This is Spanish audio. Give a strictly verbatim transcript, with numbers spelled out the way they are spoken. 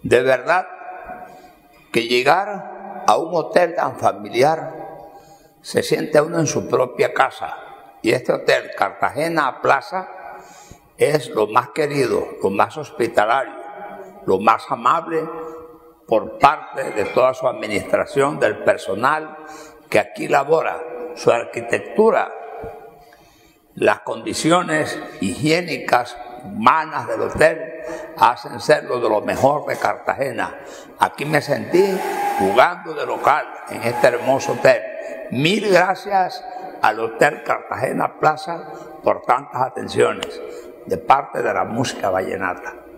De verdad que llegar a un hotel tan familiar se siente uno en su propia casa. Y este hotel, Cartagena Plaza, es lo más querido, lo más hospitalario, lo más amable por parte de toda su administración, del personal que aquí labora. Su arquitectura, las condiciones higiénicas, humanas del hotel, hacen ser lo de lo mejor de Cartagena. Aquí me sentí jugando de local en este hermoso hotel. Mil gracias al Hotel Cartagena Plaza por tantas atenciones de parte de la música vallenata.